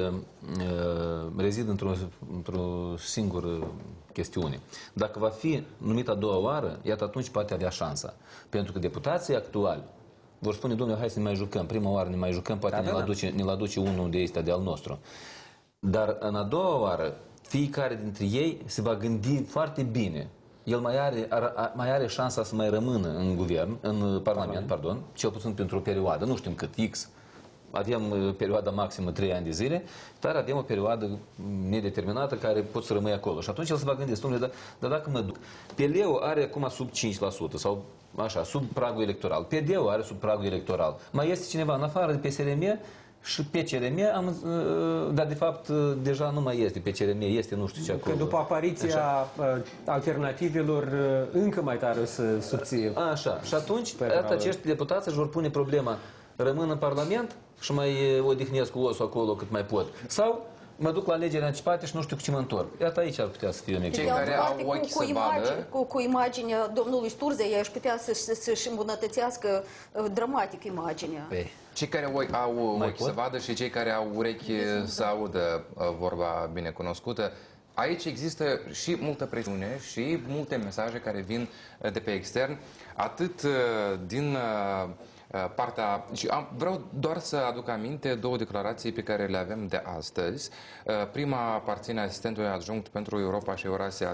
rezidă într-o singură chestiune. Dacă va fi numit a doua oară, iată atunci poate avea șansa. Pentru că deputații actuali vor spune, domnule, hai să ne mai jucăm, prima oară ne mai jucăm, poate ne-l aduce unul de ăsta de al nostru. Dar în a doua oară, fiecare dintre ei se va gândi foarte bine. El mai are șansa să mai rămână în guvern, în Parlament, pardon, cel puțin pentru o perioadă, nu știm cât, X. Avem perioada maximă 3 ani de zile, dar avem o perioadă nedeterminată care pot să rămâi acolo. Și atunci el se va gândi, domnule, dar dacă mă duc, PL-ul are acum sub 5% sau așa, sub pragul electoral, PD-ul are sub pragul electoral. Mai este cineva în afară de PSRM și pe CRM, dar de fapt deja nu mai este pe CRM, este nu știu ce acolo. Că după apariția alternativelor încă mai tare o să subție. Așa, și atunci acești deputați își vor pune problema, rămân în Parlament și mai odihnesc cu osul acolo cât mai pot. Sau mă duc la alegeri anticipate și nu știu cu ce mă întorc. Iată aici ar putea să fie un Cei care au ochi să vadă... Cu imaginea domnului Sturza, ea aș putea să-și îmbunătățească dramatic imaginea. Cei care au ochi să vadă și cei care au urechi să audă vorba binecunoscută, aici există și multă presiune și multe mesaje care vin de pe extern, atât din partea... Și vreau doar să aduc aminte două declarații pe care le avem de astăzi. Prima aparține asistentului adjunct pentru Europa și Eurasia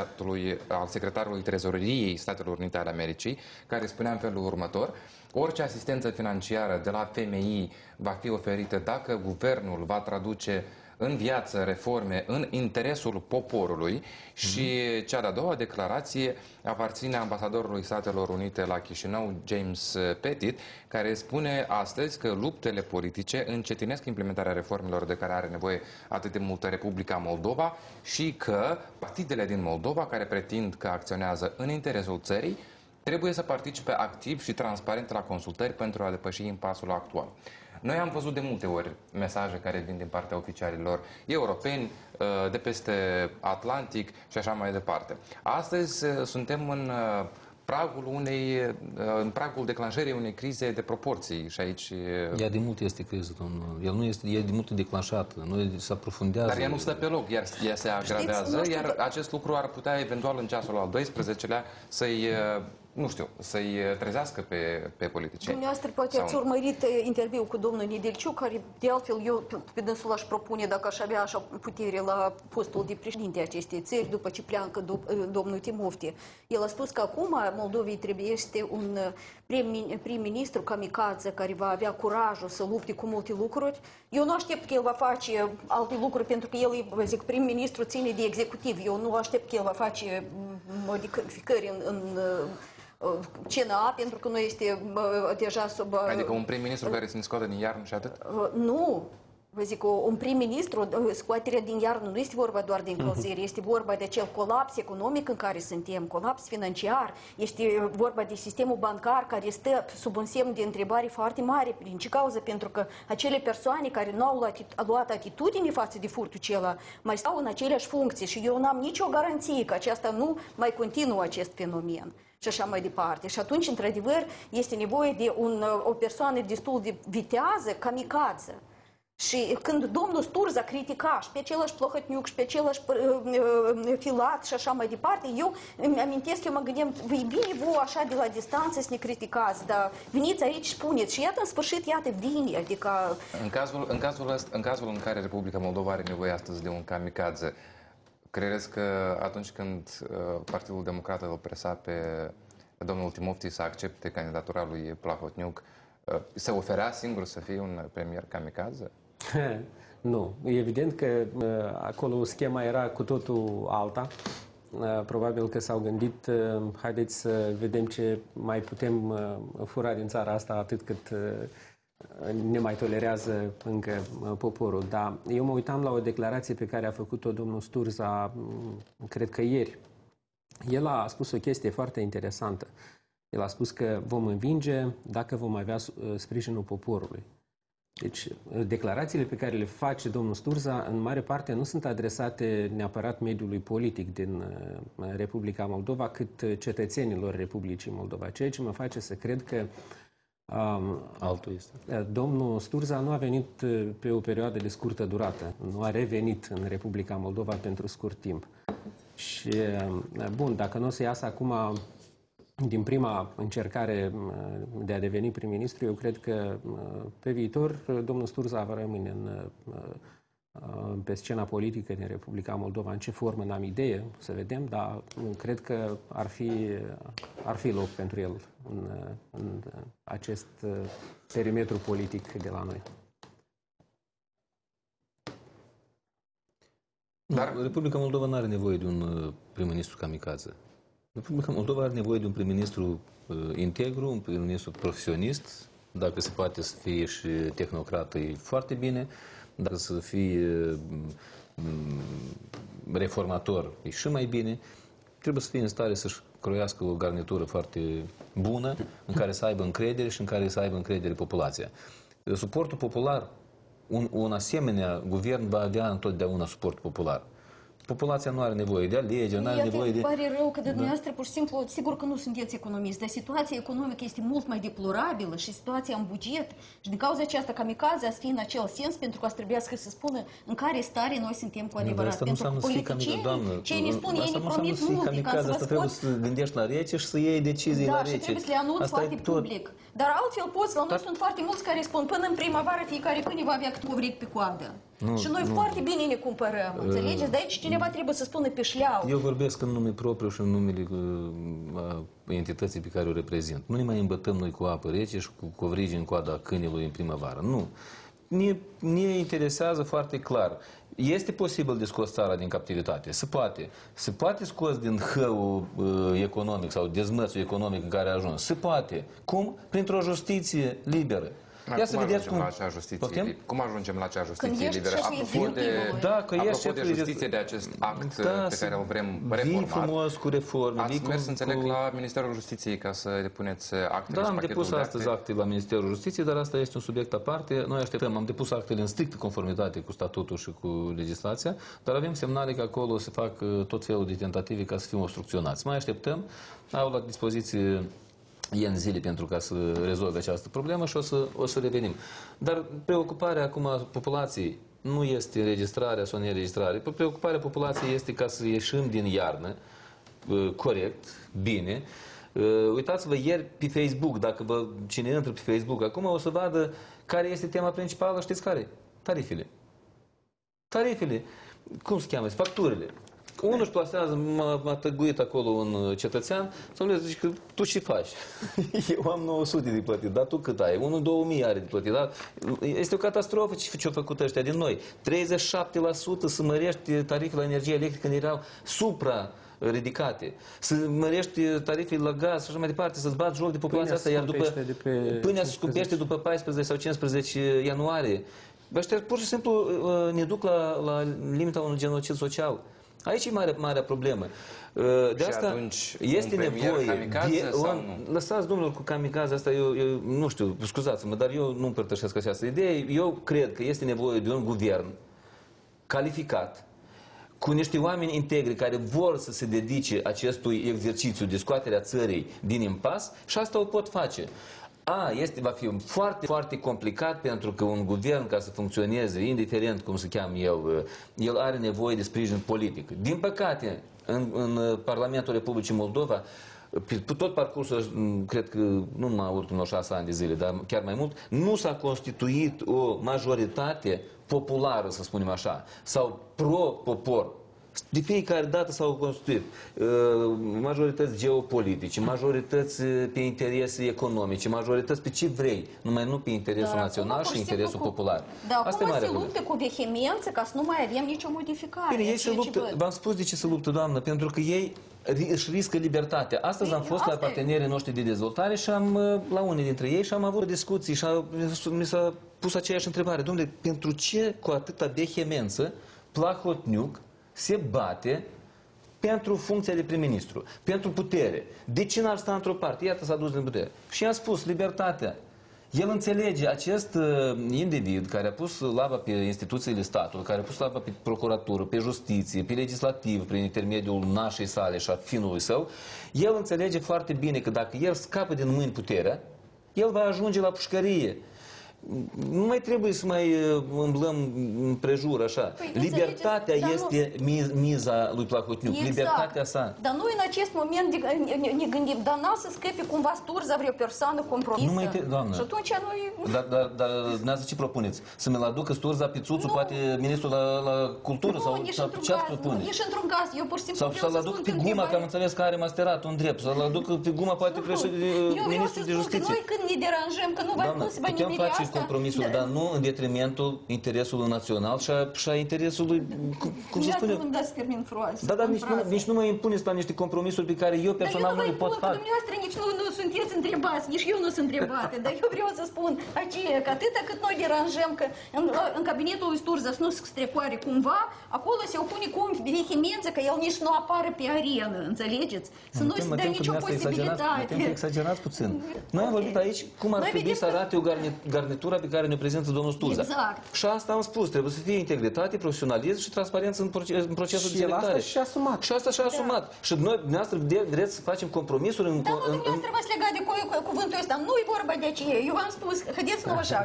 al secretarului Trezoreriei Statelor Unite ale Americii, care spunea în felul următor: orice asistență financiară de la FMI va fi oferită dacă guvernul va traduce în viață reforme în interesul poporului. Și cea de-a doua declarație aparține ambasadorului Statelor Unite la Chișinău, James Pettit, care spune astăzi că luptele politice încetinesc implementarea reformelor de care are nevoie atât de multă Republica Moldova și că partidele din Moldova care pretind că acționează în interesul țării trebuie să participe activ și transparent la consultări pentru a depăși impasul actual. Noi am văzut de multe ori mesaje care vin din partea oficialilor europeni, de peste Atlantic și așa mai departe. Astăzi suntem în pragul declanșării unei crize de proporții și aici... Ea de mult este criză, domnul. El nu este, e de mult declanșată. Noi se aprofundează... Dar ea nu stă pe loc, iar ea se agravează, iar acest lucru ar putea eventual în ceasul al 12-lea să-i trezească pe politicieni. Dumneavoastră poate ați urmărit interviul cu domnul Nedelciu, care de altfel eu pe dânsul aș propune, dacă aș avea așa putere la postul de președinte acestei țări, după ce pleacă domnul Timofte. El a spus că acum Moldovei trebuie un prim-ministru kamikaze care va avea curajul să lupte cu multe lucruri. Eu nu aștept că el va face alte lucruri, pentru că el, zic, prim-ministru ține de executiv. Eu nu aștept că el va face modificări în CNA, pentru că nu este deja sub... Adică un prim-ministru care să ne scoată din iarnă și atât? Nu. Vă zic, un prim-ministru, scoaterea din iarnă nu este vorba doar de încălzire, este vorba de acel colaps economic în care suntem, colaps financiar, este vorba de sistemul bancar care stă sub un semn de întrebare foarte mare. Prin ce cauză? Pentru că acele persoane care nu au luat atitudine față de furtul acela mai stau în aceleași funcții și eu n-am nicio garanție că aceasta nu mai continuă acest fenomen. Și așa mai departe. Și atunci, într-adevăr, este nevoie de o persoană destul de vitează, kamikaze. Și când domnul Sturza critica și pe același Plohotniuc și pe același Filat și așa mai departe, eu îmi amintesc, eu mă gândeam, e bine voi așa de la distanță să ne criticați, dar veniți aici și spuneți. Și iată, în sfârșit, iată, vine. Adică... În cazul în care Republica Moldova are nevoie astăzi de un kamikaze, credeți că atunci când Partidul Democrat îl presa pe domnul Timofti să accepte candidatura lui Plahotniuc, se oferea singur să fie un premier kamikaze? Nu. Evident că acolo schema era cu totul alta. Probabil că s-au gândit, haideți să vedem ce mai putem fura din țara asta atât cât ne mai tolerează încă poporul. Dar eu mă uitam la o declarație pe care a făcut-o domnul Sturza, cred că ieri. El a spus o chestie foarte interesantă. El a spus că vom învinge dacă vom avea sprijinul poporului. Deci, declarațiile pe care le face domnul Sturza, în mare parte, nu sunt adresate neapărat mediului politic din Republica Moldova, cât cetățenilor Republicii Moldova. Ceea ce mă face să cred că altul este. Domnul Sturza nu a venit pe o perioadă de scurtă durată. Nu a revenit în Republica Moldova pentru scurt timp. Și, bun, dacă nu o să iasă acum din prima încercare de a deveni prim-ministru, eu cred că pe viitor domnul Sturza va rămâne pe scena politică din Republica Moldova. În ce formă n-am idee, să vedem, dar cred că ar fi loc pentru el în acest perimetru politic de la noi. Dar Republica Moldova nu are nevoie de un prim-ministru kamikaze. Republica Moldova are nevoie de un prim-ministru integru, un prim-ministru profesionist, dacă se poate să fie și tehnocrat, e foarte bine, dacă să fie reformator, e și mai bine. Trebuie să fie în stare să-și croiască o garnitură foarte bună, în care să aibă încredere și în care să aibă încredere populația. Suportul popular, un asemenea guvern va avea întotdeauna suport popular. Populația nu are nevoie de alegeri, nu are nevoie de... Îmi pare rău că de dumneavoastră, pur și simplu, sigur că nu sunteți economist, dar situația economică este mult mai deplorabilă și situația în buget. Și din cauza aceasta, kamikaze ați fi în acel sens, pentru că ați trebuiască să spună în care stare noi suntem cu adevărat. Pentru că politicienii, cei ne spun, ei ne promit multe, ca să vă asta trebuie să gândești la rece și să iei decizii la rece. Da, și trebuie să le anunți foarte public. Dar altfel poți, la noi sunt foarte mulți care spun, până în primăvară fiecare câine va avea câte o vrechi pe coadă. Și noi foarte bine ne cumpărăm, înțelegeți? De aici cineva trebuie să spună pe șleau. Eu vorbesc în nume propriu și în numele entității pe care o reprezint. Nu ne mai îmbătăm noi cu apă rece și cu covrigi în coada câinelui în primăvară. Nu. Ne interesează foarte clar. Este posibil de scos țara din captivitate? Se poate. Se poate scos din hăul economic sau dezmățul economic în care a ajuns? Se poate. Cum? Printr-o justiție liberă. Ia să vedeți cum ajungem la acea justiție. Cum ajungem la acea justiție liberă? Apropo de justiție, de acest act pe care îl vrem reformat. Vii frumos cu reforme. Ați mers, înțeleg, la Ministerul Justiției ca să depuneți actele. Da, am depus astăzi acte la Ministerul Justiției, dar asta este un subiect aparte. Noi așteptăm, am depus actele în strictă conformitate cu statutul și cu legislația, dar avem semnale că acolo se fac tot felul de tentative ca să fim obstrucționați. Mai așteptăm, au la dispoziție în zile pentru ca să rezolve această problemă și o să revenim. Dar preocuparea acum a populației nu este înregistrarea sau neregistrarea. Preocuparea populației este ca să ieșim din iarnă corect, bine. Uitați-vă ieri pe Facebook, dacă cine intră pe Facebook acum o să vadă care este tema principală, știți care? Tarifele. Tarifele. Cum se cheamă? Facturile. Unul își plasează, m-a tăguit acolo un cetățean, să-mi zice că tu ce faci? Eu am 900 de plătit, dar tu cât ai? 1-2000 are de plătit, dar este o catastrofă ce-au făcut ăștia din noi. 37% să mărești tarifele la energie electrică când erau supra-ridicate. Să mărești tarifele la gaz și așa mai departe, să-ți bați joc de populația asta, iar după pâinea se scupește după 14 sau 15 ianuarie. Ăștia pur și simplu ne duc la limita unui genocid social. Aici e marea problemă. De Și asta atunci, este un premier nevoie kamikaze sau nu? Lăsați, domnilor, cu kamikaze asta, eu nu știu, scuzați-mă, dar eu nu împărtășesc această idee. Eu cred că este nevoie de un guvern calificat, cu niște oameni integri care vor să se dedice acestui exercițiu de scoaterea țării din impas și asta o pot face. Va fi foarte, foarte complicat pentru că un guvern, ca să funcționeze, indiferent cum se cheamă el are nevoie de sprijin politic. Din păcate, în Parlamentul Republicii Moldova, pe tot parcursul, cred că nu numai ultimul 6 ani de zile, dar chiar mai mult, nu s-a constituit o majoritate populară, să spunem așa, sau pro-popor. De fiecare dată s-au constituit majorități geopolitice, majorități pe interese economice, majorități pe ce vrei, numai nu pe interesul național și interesul popular. Dar asta acum se luptă cu vehemență ca să nu mai avem nicio modificare. Bine, ei se luptă, v-am spus de ce se luptă, doamnă, pentru că ei își riscă libertatea. Astăzi am fost la partenerii noștri de dezvoltare și la unii dintre ei și am avut discuții și mi s-a pus aceeași întrebare. Dom'le, pentru ce cu atâta vehemență Plahotniuc se bate pentru funcția de prim-ministru, pentru putere? De ce n-ar sta într-o parte? Iată, s-a dus din putere. Și i-am spus, libertatea. El înțelege, acest individ care a pus laba pe instituțiile statului, care a pus laba pe procuratură, pe justiție, pe legislativ, prin intermediul nașei sale și a finului său, el înțelege foarte bine că dacă el scapă din mâini puterea, el va ajunge la pușcărie. Nu mai trebuie să mai umblăm împrejur așa. Păi, libertatea este miza lui Plahotniuc. Exact. Libertatea sa. Dar noi în acest moment ne gândim, dar n-a să scape cumva Sturza vreo persoană compromisă. Nu mai doamnă. Și atunci noi... Dar dumneavoastră ce propuneți? Să mi-l aducă Sturza pe Țuțu, poate ministrul la cultură? Sau ce ați propune? Ești într-un gaz, eu pur și simplu Sau să-l aduc pe Guma, că am înțeles că are masterat un drept. Să-l aduc pe Guma, poate ministrul de justiție. Noi când ne deranjăm, că nu va pus bani putem face compromisuri, dar nu în detrimentul interesului național și a interesului, cum să spunem? Nu-mi dați termin frumoase. Da, dar nici nu mă impuneți la niște compromisuri pe care eu personal nu le pot face. Dumneavoastră nici nu sunteți întrebați, nici eu nu sunt întrebate, dar eu vreau să spun aceea că atâta cât noi deranjăm că în cabinetul lui Sturza să nu se strecoare cumva, acolo se opune cu vehemență că el nici nu apare pe arenă, înțelegeți? Să nu se dea nicio posibilitate. Mă tem că exagerați puțin. Noi am vorbit aici cum ar trebui să arate o garnitură pe care ne prezintă domnul Sturza. Exact. Și asta am spus, trebuie să fie integritate, profesionalism și transparență în procesul de selectare. Și asta și-a asumat. Și asta și-a asumat. Și noi, dumneavoastră, vreți să facem compromisuri în... Dar nu, dumneavoastră v-ați legat de cuvântul ăsta. Nu e vorba de aceea. Eu v-am spus, haideți-mă așa,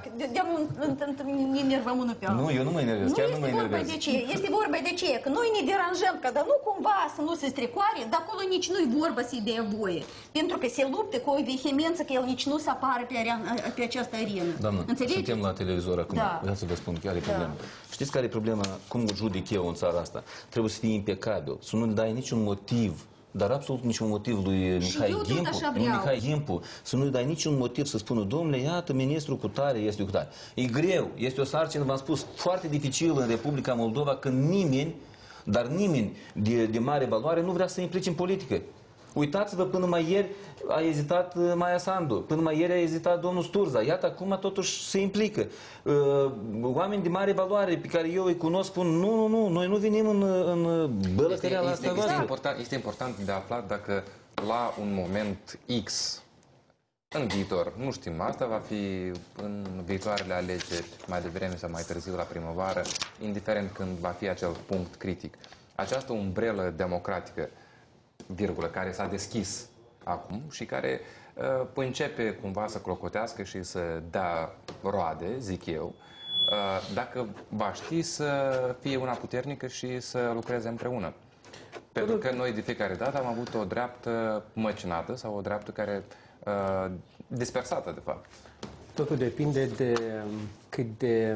ne enervăm unul pe altul. Nu, eu nu mă enervez, chiar nu mă enervez. Este vorba de aceea, că noi ne deranjăm, că dar nu cumva să nu se strecoare, dar acolo nici nu-i vorba să-i dea voie. Pentru că se luptă cu o vehemență că el nici nu se apare pe această arenă. Doamnă, suntem la televizor acum. Vreau să vă spun care e problema. Știți care e problema? Cum judec eu în țara asta? Trebuie să fii impecabil, să nu dai niciun motiv, dar absolut niciun motiv lui Mihai Gimpu, să nu-i dai niciun motiv să spună, domnule, iată, ministrul cu tare este cu tare. E greu, este o sarcină, v-am spus, foarte dificilă în Republica Moldova, când nimeni, dar nimeni de mare valoare nu vrea să se implice în politică. Uitați-vă, până mai ieri a ezitat Maia Sandu, până mai ieri a ezitat domnul Sturza. Iată, acum totuși se implică. Oameni de mare valoare pe care eu îi cunosc spun, nu, noi nu venim în bălăcăreala asta voastră. Este important de aflat dacă la un moment X, în viitor, nu știm, asta va fi în viitoarele alegeri, mai devreme sau mai târziu la primăvară, indiferent când va fi acel punct critic. Această umbrelă democratică, virgulă, care s-a deschis acum și care începe cumva să clocotească și să dea roade, zic eu, dacă va ști să fie una puternică și să lucreze împreună. Pentru că noi de fiecare dată am avut o dreaptă măcinată sau o dreaptă care dispersată, de fapt. Totul depinde de cât de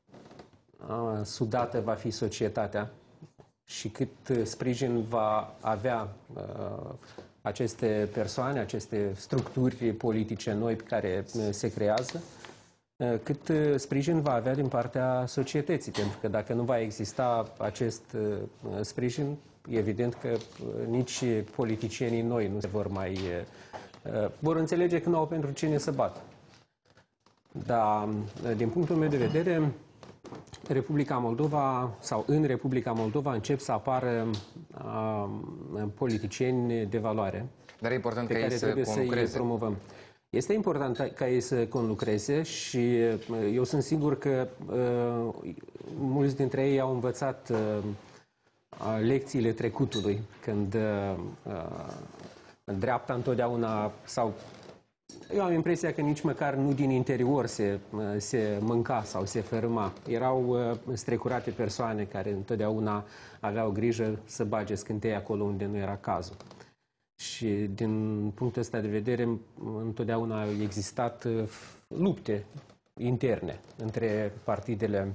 sudată va fi societatea și cât sprijin va avea aceste persoane, aceste structuri politice noi pe care se creează, cât sprijin va avea din partea societății. Pentru că dacă nu va exista acest sprijin, evident că nici politicienii noi nu se vor înțelege că nu au pentru cine să bată. Dar, din punctul meu de vedere, Republica Moldova sau în Republica Moldova încep să apară politicieni de valoare. Dar e important pe ca ei care să trebuie să îi conlucreze. promovăm. Este important ca ei să conlucreze și eu sunt sigur că mulți dintre ei au învățat lecțiile trecutului, când dreapta întotdeauna sau eu am impresia că nici măcar nu din interior se mânca sau se fărâma. Erau strecurate persoane care întotdeauna aveau grijă să bage scântei acolo unde nu era cazul. Și din punctul ăsta de vedere, întotdeauna au existat lupte interne între partidele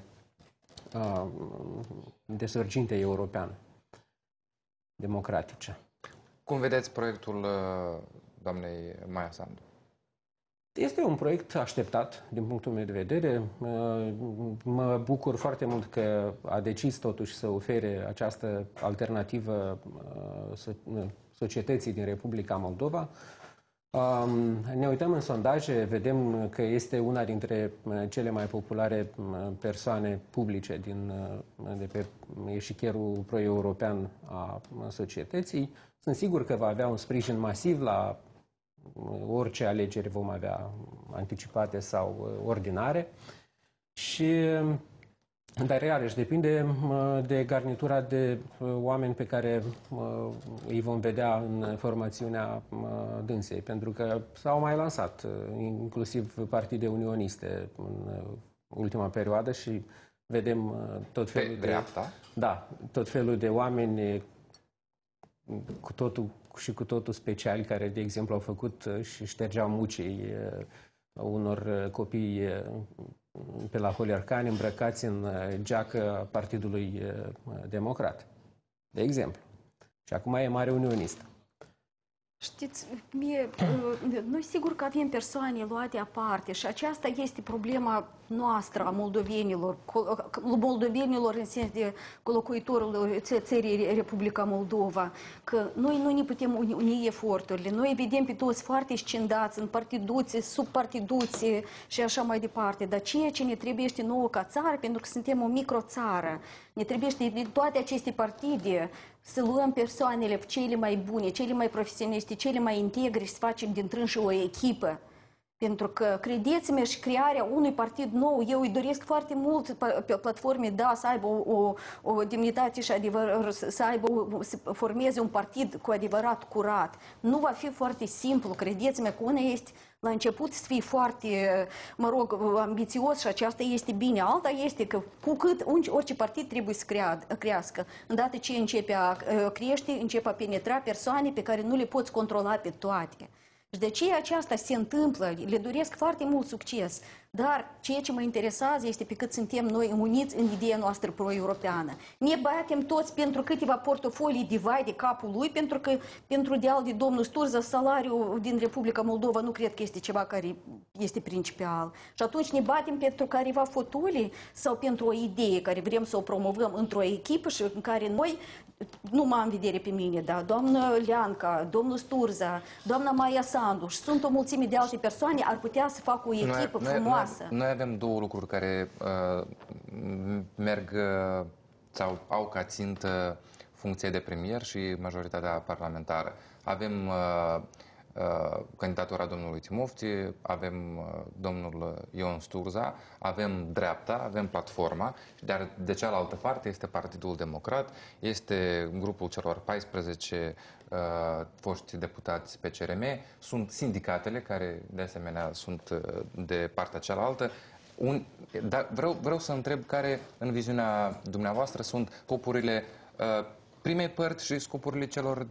de sorginte europeană, democratice. Cum vedeți proiectul doamnei Maia Sandu? Este un proiect așteptat, din punctul meu de vedere. Mă bucur foarte mult că a decis totuși să ofere această alternativă societății din Republica Moldova. Ne uităm în sondaje, vedem că este una dintre cele mai populare persoane publice de pe eșichierul pro-european a societății. Sunt sigur că va avea un sprijin masiv la orice alegeri vom avea, anticipate sau ordinare. Dar iarăși depinde de garnitura de oameni pe care îi vom vedea în formațiunea dânsei, pentru că s-au mai lansat inclusiv partide unioniste în ultima perioadă și vedem tot felul tot felul de oameni cu totul speciali, care, de exemplu, au făcut și ștergeau mucii unor copii pe la Holiarcani îmbrăcați în geacă Partidului Democrat, de exemplu. Și acum e mare unionistă. Știți, noi sigur că avem persoane luate aparte și aceasta este problema noastră a moldovenilor în sens de locuitorul țării Republica Moldova, că noi nu ne putem uni eforturile. Noi vedem pe toți foarte scindați în partiduțe, subpartiduțe și așa mai departe, dar ceea ce ne trebuie nouă ca țară, pentru că suntem o microțară, ne trebuie din toate aceste partide să luăm persoanele cele mai bune, cele mai profesioniști, cele mai integri și să facem dintre și o echipă. Pentru că, credeți-mă, și crearea unui partid nou, eu îi doresc foarte mult pe platforme, da, să aibă o demnitate și să formeze un partid cu adevărat curat. Nu va fi foarte simplu, credeți-mă, că una este la început să fii foarte, ambițios și aceasta este bine. Alta este că cu cât orice partid trebuie să crească. Îndată ce începe a crește, începe a penetra persoane pe care nu le poți controla pe toate. Și de ce aceasta se întâmplă, le doresc foarte mult succes. Dar ceea ce mă interesează este pe cât suntem noi uniți în ideea noastră pro-europeană. Ne batem toți pentru câteva portofolii de vai de capul lui, pentru că pentru deal de domnul Sturza, salariul din Republica Moldova nu cred că este ceva care este principal. Și atunci ne batem pentru careva fotolii sau pentru o idee care vrem să o promovăm într-o echipă și în care noi, nu mă am în vedere pe mine, da, doamna Leanca, domnul Sturza, doamna Maia Sandu și sunt o mulțime de alte persoane, ar putea să facă o echipă frumoasă. Noi avem două lucruri care merg sau au ca țintă funcția de premier și majoritatea parlamentară. Avem candidatura domnului Timofti, avem domnul Ion Sturza, avem dreapta, avem platforma, dar de cealaltă parte este Partidul Democrat, este grupul celor 14 foști deputați pe CRM, sunt sindicatele care de asemenea sunt de partea cealaltă. Dar vreau să întreb care, în viziunea dumneavoastră, sunt scopurile primei părți și scopurile celor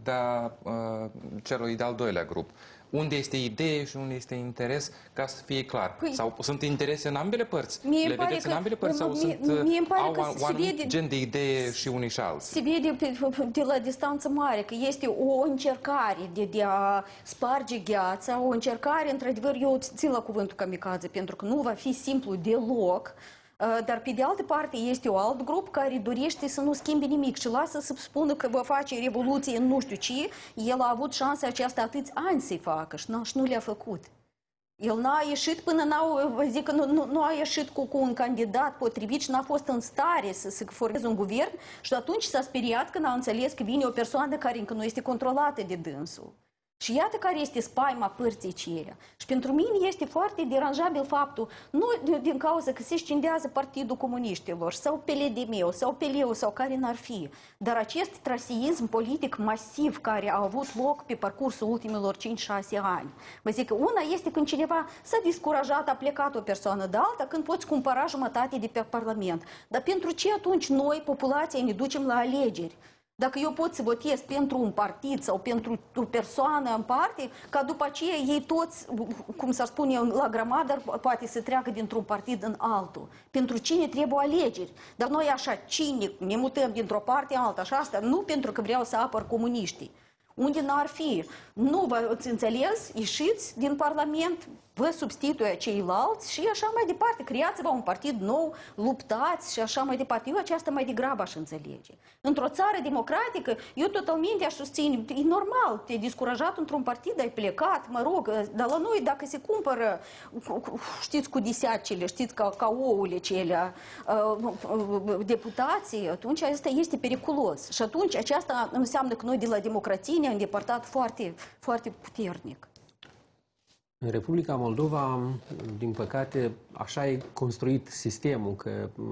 de al doilea grup. Unde este idee și unde este interes, ca să fie clar? Sau sunt interese în ambele părți? Le vedeți în ambele părți? Sau au un anumit gen de idee și unii și alții? Se vede de la distanță mare că este o încercare de a sparge gheața, o încercare, într-adevăr, eu țin la cuvântul kamikaze, pentru că nu va fi simplu deloc. Dar pe de altă parte este un alt grup care dorește să nu schimbe nimic și lasă să spună că va face revoluție în nu știu ce. El a avut șansa aceasta atâți ani să-i facă și nu le-a făcut. El n-a ieșit până zic că nu a ieșit cu un candidat potrivit și n-a fost în stare să formeze un guvern și atunci s-a speriat când a înțeles că vine o persoană care încă nu este controlată de dânsul. Și iată care este spaima părții acelea. Și pentru mine este foarte deranjabil faptul, nu din cauza că se scindează Partidul Comuniștilor, sau PLDM, sau PLU, sau care n-ar fi, dar acest traseism politic masiv care a avut loc pe parcursul ultimilor 5-6 ani. Vă zic că una este când cineva s-a descurajat, a plecat o persoană de alta, când poți cumpăra jumătate de pe Parlament. Dar pentru ce atunci noi, populația, ne ducem la alegeri? Dacă eu pot să votez pentru un partid sau pentru o persoană în parte, ca după aceea ei toți, cum s-ar spune la grămadă, poate să treacă dintr-un partid în altul. Pentru cine trebuie alegeri? Dar noi așa cinic ne mutăm dintr-o parte în alta și asta nu pentru că vreau să apăr comuniștii. Unde n-ar fi? Nu vă înțeles, ieșiți din Parlament, vă substituie ceilalți și așa mai departe. Creați-vă un partid nou, luptați și așa mai departe. Eu aceasta mai degrabă aș înțelege. Într-o țară democratică, eu totalmente aș susține, e normal, te-ai descurajat într-un partid, ai plecat, mă rog, dar la noi dacă se cumpără, știți, cu disiacele, știți, ca ouăle celea, deputații, atunci asta este periculos. Și atunci aceasta înseamnă că noi de la democrație ne-am îndepărtat foarte, foarte puternic. În Republica Moldova, din păcate, așa e construit sistemul, că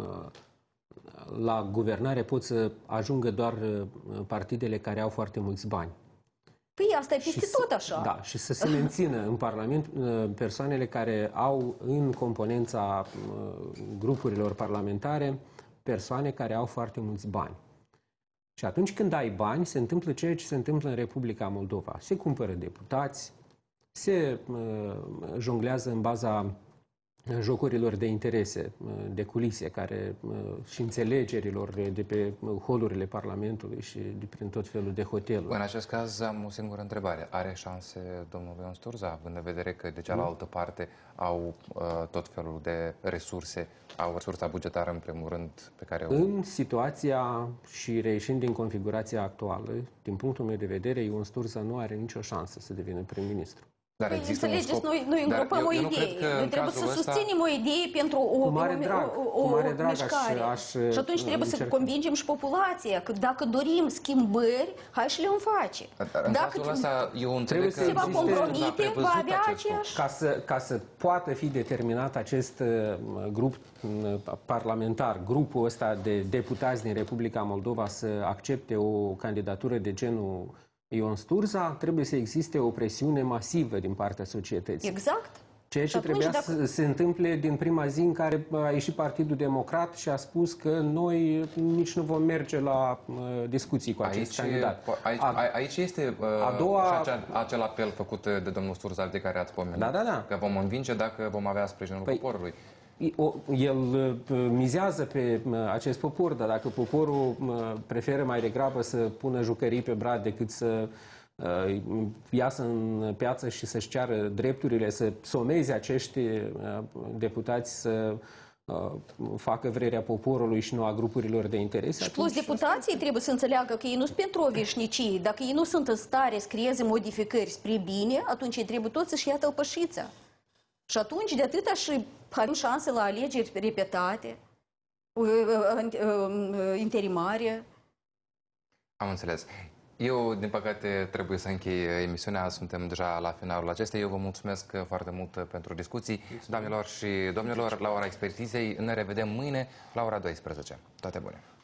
la guvernare pot să ajungă doar partidele care au foarte mulți bani. Păi asta e peste tot așa. Da, și să se mențină în Parlament persoanele care au în componența grupurilor parlamentare persoane care au foarte mulți bani. Și atunci când ai bani, se întâmplă ceea ce se întâmplă în Republica Moldova. Se cumpără deputați, se jonglează în baza jocurilor de interese, de culise, și înțelegerilor de pe holurile Parlamentului și prin tot felul de hoteluri. În acest caz am o singură întrebare. Are șanse domnul Ion Sturza, având în vedere că de cealaltă parte au tot felul de resurse, au resursa bugetară în primul rând pe care o... În situația și reieșind din configurația actuală, din punctul meu de vedere, Ion Sturza nu are nicio șansă să devină prim-ministru. Dar păi, înțelegeți, noi îngropăm o idee. Noi trebuie să susținem o idee pentru o mișcare. Și atunci trebuie să convingem și populația că dacă dorim schimbări, hai și le face. În cazul ăsta, eu înțeleg că se va compromite, va avea aceeași... Ca să poată fi determinat acest grup parlamentar, grupul ăsta de deputați din Republica Moldova să accepte o candidatură de genul Ion Sturza, trebuie să existe o presiune masivă din partea societății. Exact. Ceea ce trebuia să se întâmple din prima zi în care a ieșit Partidul Democrat și a spus că noi nici nu vom merge la discuții cu acest candidat. Aici este acel apel făcut de domnul Sturza de care ați pomenit. Da. Că vom învinge dacă vom avea sprijinul poporului. El mizează pe acest popor, dar dacă poporul preferă mai degrabă să pună jucării pe brad decât să iasă în piață și să-și ceară drepturile, să someze acești deputați să facă vrerea poporului și nu a grupurilor de interese. Și plus deputații trebuie să înțeleagă că ei nu sunt pentru o veșnicie. Dacă ei nu sunt în stare să creeze modificări spre bine, atunci ei trebuie toți să-și ia tălpășița. Și atunci, de atâta și avem șanse la alegeri repetate, interimare. Am înțeles. Eu, din păcate, trebuie să închei emisiunea. Suntem deja la finalul acesteia. Eu vă mulțumesc foarte mult pentru discuții. Doamnelor și domnilor, la ora expertizei ne revedem mâine la ora 12. Toate bune!